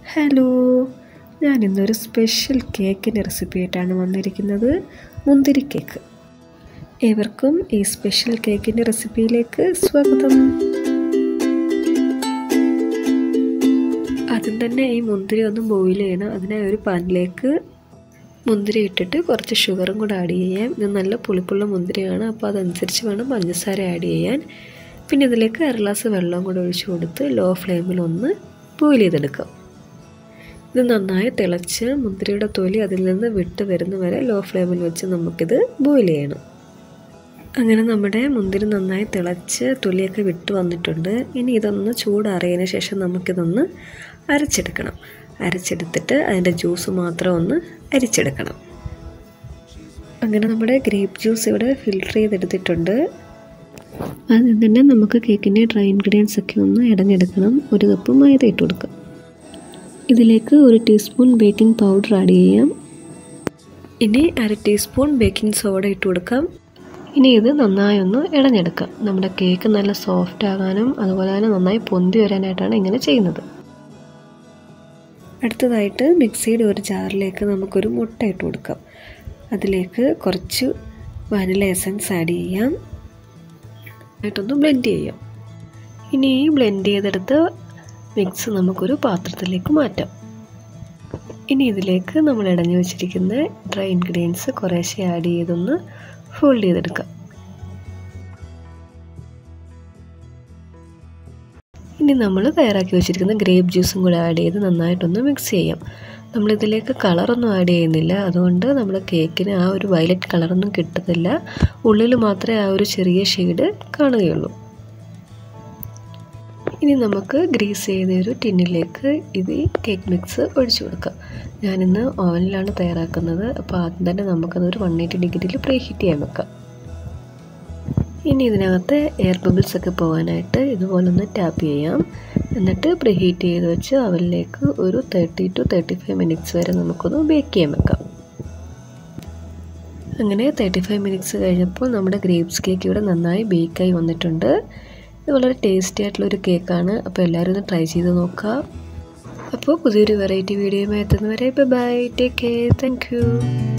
Hello, ഞാനിന്നൊരു special കേക്കിൻ്റെ recipe ആയിട്ടാണ് വന്നിരിക്കുന്നത്. മുന്തിരി കേക്ക്. ഏവർക്കും ഈ സ്പെഷ്യൽ കേക്കിൻ്റെ റെസിപ്പിയിലേക്ക് സ്വാഗതം. ആദ്യം തന്നെ ഈ മുന്തിരി ഒന്ന് ബോയിൽ ചെയ്യണം. അതിനായി ഒരു പാനിലേക്ക് മുന്തിരി ഇട്ടിട്ട് കുറച്ച് ഷുഗറും കൂടെ ആഡ് ചെയ്യാം. ഇത് നല്ല പുളിപ്പുള്ള മുന്തിരിയാണ്, അപ്പോൾ അതനുസരിച്ച് വേണം പഞ്ചസാര ആഡ് ചെയ്യാൻ. പിന്നെ ഇതിലേക്ക് 1 ഗ്ലാസ് വെള്ളം കൂടെ ഒഴിച്ച് കൊടുത്ത് ലോ ഫ്ലെയിമിൽ ഒന്ന് ബോയിൽ ചെയ്തെടുക്കാം. ഇത് നന്നായി തിളച്ച് മുന്തിരിയുടെ തൊലി അതിൽ നിന്ന് വിട്ട് വരുന്ന വരെ ലോ ഫ്ലെയിമിൽ വെച്ച് നമുക്കിത് ബോയിൽ ചെയ്യണം. അങ്ങനെ നമ്മുടെ മുന്തിരി നന്നായി തിളച്ച് തൊലിയൊക്കെ വിട്ട് വന്നിട്ടുണ്ട്. ഇനി ഇതൊന്ന് ചൂടാറിയതിന് ശേഷം നമുക്കിതൊന്ന് അരച്ചെടുക്കണം. അരച്ചെടുത്തിട്ട് അതിൻ്റെ ജ്യൂസ് മാത്രം ഒന്ന് അരിച്ചെടുക്കണം. അങ്ങനെ നമ്മുടെ ഗ്രേപ്പ് ജ്യൂസ് ഇവിടെ ഫിൽറ്റർ ചെയ്തെടുത്തിട്ടുണ്ട്. അതിൽ തന്നെ നമുക്ക് കേക്കിൻ്റെ ഡ്രൈ ഇൻഗ്രീഡിയൻസ് ഒക്കെ ഒന്ന് ഇടഞ്ഞെടുക്കണം. 1 കപ്പ് മൈദ ഇട്ട് കൊടുക്കാം. ഇതിലേക്ക് 1 ടീസ്പൂൺ ബേക്കിംഗ് പൗഡർ ആഡ് ചെയ്യാം. ഇനി 1/2 ടീസ്പൂൺ ബേക്കിംഗ് സോഡ ഇട്ട് കൊടുക്കാം. ഇനി ഇത് നന്നായി ഒന്ന് ഇടഞ്ഞെടുക്കാം. നമ്മുടെ കേക്ക് നല്ല സോഫ്റ്റ് ആകാനും അതുപോലെ തന്നെ നന്നായി പൊന്തി വരാനായിട്ടാണ് ഇങ്ങനെ ചെയ്യുന്നത്. അടുത്തതായിട്ട് മിക്സിയുടെ ഒരു ജാറിലേക്ക് നമുക്കൊരു മുട്ട ഇട്ട് കൊടുക്കാം. അതിലേക്ക് കുറച്ച് വാനില എസൻസ് ആഡ് ചെയ്യാം. ആയിട്ടൊന്ന് ബ്ലെൻഡ് ചെയ്യാം. ഇനി ഈ ബ്ലെൻഡ് ചെയ്തെടുത്ത് മിക്സ് നമുക്കൊരു പാത്രത്തിലേക്ക് മാറ്റാം. ഇനി ഇതിലേക്ക് നമ്മൾ ഇടഞ്ഞു വെച്ചിരിക്കുന്ന ഡ്രൈ ഇൻഗ്രീഡിയൻസ് കുറേശ്ശെ ആഡ് ചെയ്തൊന്ന് ഫോൾഡ് ചെയ്തെടുക്കാം. ഇനി നമ്മൾ തയ്യാറാക്കി വെച്ചിരിക്കുന്ന ഗ്രേപ്പ് ജ്യൂസും കൂടെ ആഡ് ചെയ്ത് നന്നായിട്ടൊന്ന് മിക്സ് ചെയ്യാം. നമ്മളിതിലേക്ക് കളറൊന്നും ആഡ് ചെയ്യുന്നില്ല, അതുകൊണ്ട് നമ്മുടെ കേക്കിന് ആ ഒരു വയലറ്റ് കളറൊന്നും കിട്ടത്തില്ല. ഉള്ളിൽ മാത്രമേ ആ ഒരു ചെറിയ ഷെയ്ഡ് കാണുകയുള്ളൂ. ഇനി നമുക്ക് ഗ്രീസ് ചെയ്ത ഒരു ടിന്നിലേക്ക് ഇത് കേക്ക് മിക്സ് ഒഴിച്ചു കൊടുക്കാം. ഞാനിന്ന് ഓവനിലാണ് തയ്യാറാക്കുന്നത്, അപ്പോൾ ആദ്യം തന്നെ നമുക്കതൊരു 180 ഡിഗ്രിയിൽ പ്രീഹീറ്റ് ചെയ്യാൻ വെക്കാം. ഇനി ഇതിനകത്ത് എയർ ബബിൾസ് ഒക്കെ പോകാനായിട്ട് ഇതുപോലൊന്ന് ടാപ്പ് ചെയ്യാം. എന്നിട്ട് പ്രീഹീറ്റ് ചെയ്ത് വെച്ച് അവനിലേക്ക് ഒരു 30 to 35 മിനിറ്റ്സ് വരെ നമുക്കൊന്ന് ബേക്ക് ചെയ്യാൻ വെക്കാം. അങ്ങനെ 35 മിനിറ്റ്സ് കഴിഞ്ഞപ്പോൾ നമ്മുടെ ഗ്രേപ്സ് കേക്ക് ഇവിടെ നന്നായി ബേക്കായി വന്നിട്ടുണ്ട്. ഇത് വളരെ ടേസ്റ്റി ആയിട്ടുള്ളൊരു കേക്കാണ്. അപ്പോൾ എല്ലാവരും ഒന്ന് ട്രൈ ചെയ്ത് നോക്കുക. അപ്പോൾ പുതിയൊരു വെറൈറ്റി വീഡിയോയുമായി എത്തുന്നവരെ bye, take care, thank U.